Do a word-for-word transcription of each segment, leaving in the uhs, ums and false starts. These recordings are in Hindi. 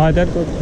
हाँ त्यात तो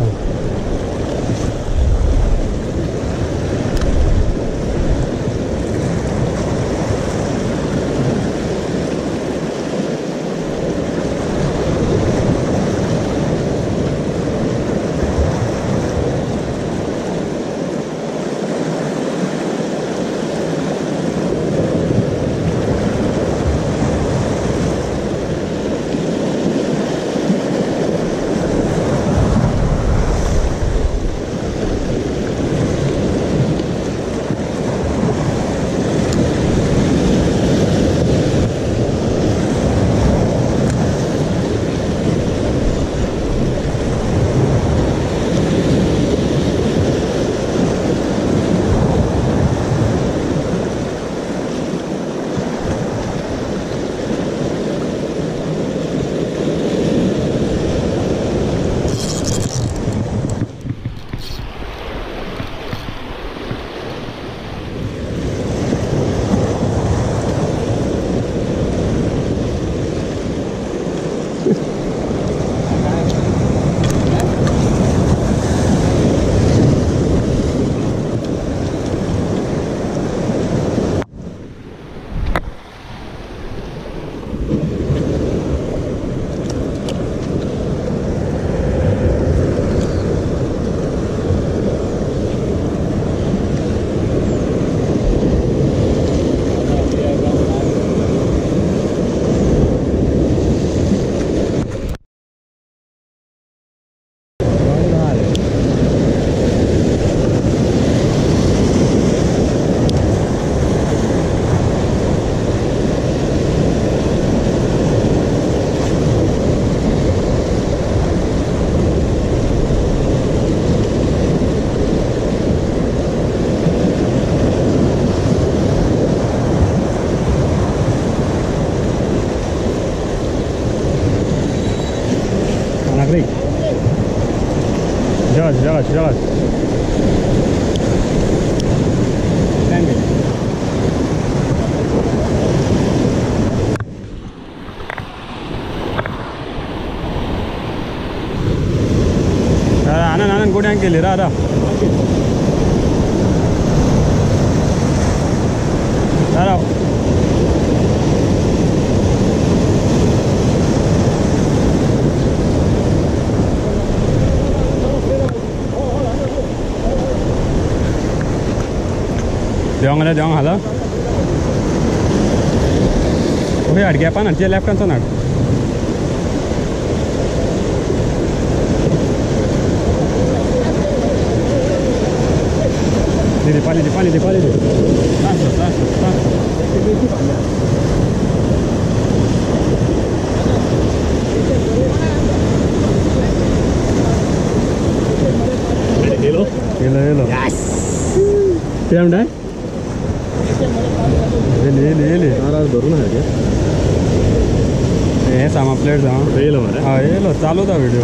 Yavaş yavaş yavaş. Sen de. Anan anan godyang kelir ada. Ada. Jangan ada jangan hala. Oke, ada apa nanti left kan sana. Di depan, di depan, di depan itu. Langsung, langsung, langsung. Hello, hello, hello. Yes. Siapa dah? Ini, ini, ini. Ada dorong aja. Eh, sama player sama. Hello, mana? Ah, hello. चालू था वीडियो.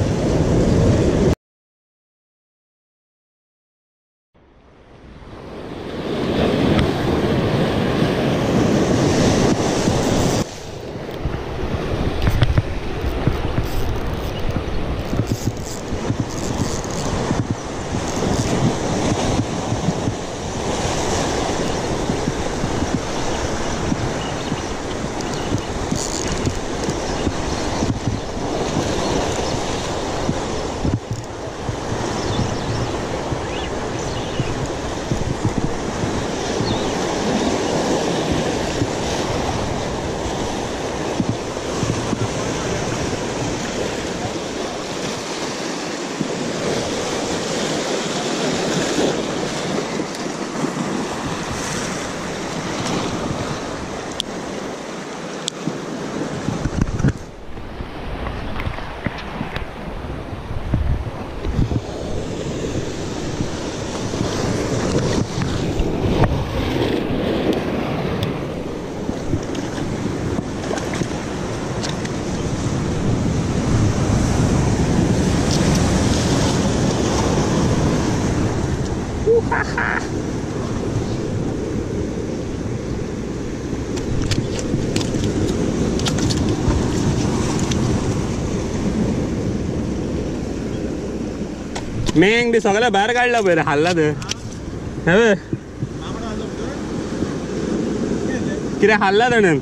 मेंग ते सगळ्या बाहेर काढला पळय हाल्ला तर हे कितें हाल्ला ताणें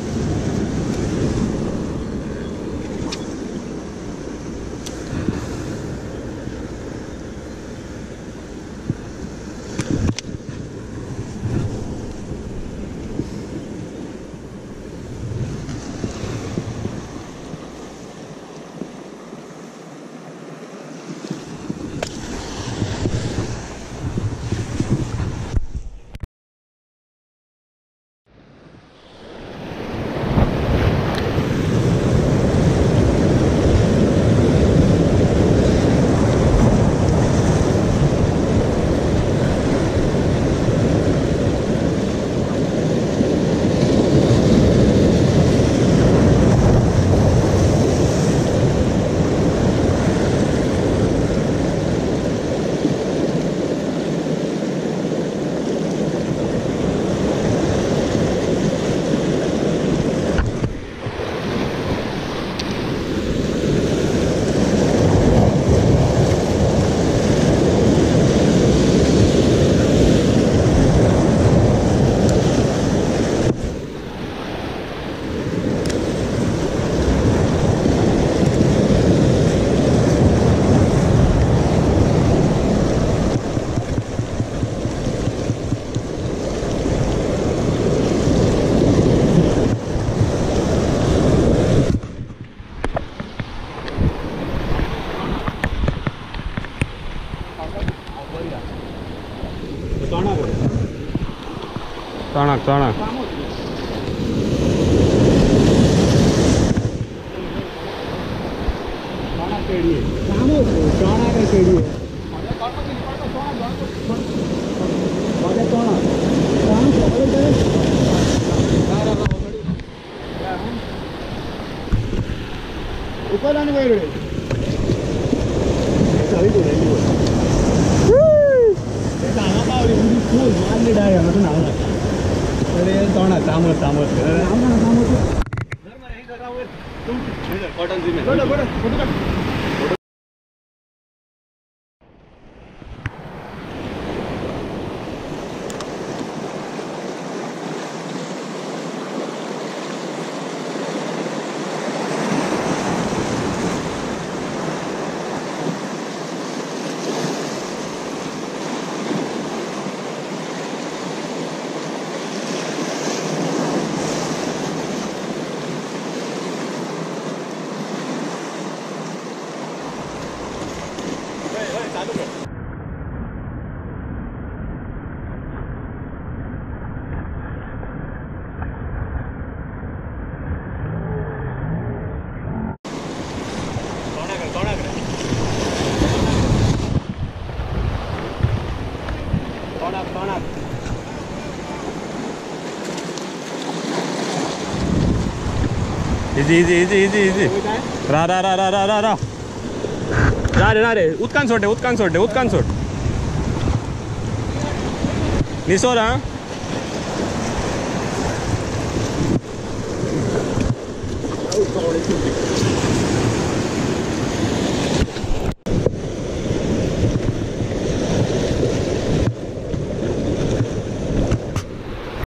चणक चणक तामस तामस इजी इजी इजी इजी इजी रा रा रा रा रा रा रा रा रे रा रे उदकान सोड उदकान सोड उदकान सोड निसोर हा